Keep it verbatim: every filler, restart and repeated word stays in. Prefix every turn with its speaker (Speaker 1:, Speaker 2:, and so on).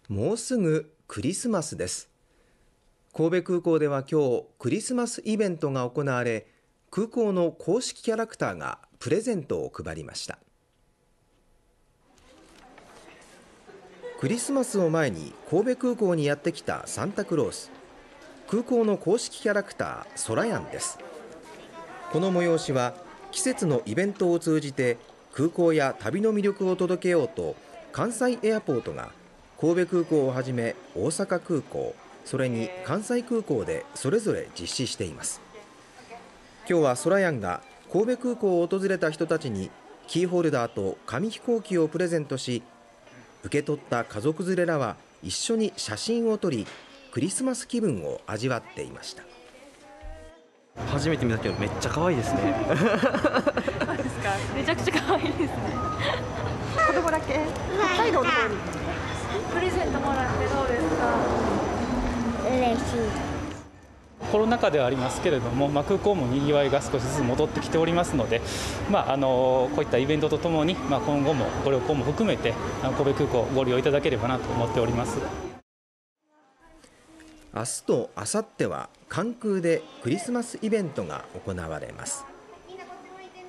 Speaker 1: もうすぐクリスマスです。神戸空港では今日クリスマスイベントが行われ、空港の公式キャラクターがプレゼントを配りました。クリスマスを前に神戸空港にやってきたサンタクロース。空港の公式キャラクターソラヤンです。この催しは季節のイベントを通じて空港や旅の魅力を届けようと、関西エアポートが神戸空港をはじめ大阪空港、それに関西空港でそれぞれ実施しています。今日はソラヤンが神戸空港を訪れた人たちにキーホルダーと紙飛行機をプレゼントし、受け取った家族連れらは一緒に写真を撮り、クリスマス気分を味わっていました。
Speaker 2: 初めて見たけどめっちゃ可愛いですね。
Speaker 3: そうですか。めちゃくちゃ可愛いですね。子供だけ北海道の方にプレゼントもらってどうですか？
Speaker 4: 嬉しい。
Speaker 5: コロナ禍ではありますけれども、まあ、空港もにぎわいが少しずつ戻ってきておりますので、まあ、あのこういったイベントとともに、まあ、今後もご旅行も含めて神戸空港をご利用いただければなと思っております。
Speaker 1: 明日と明後日は関空でクリスマスイベントが行われます。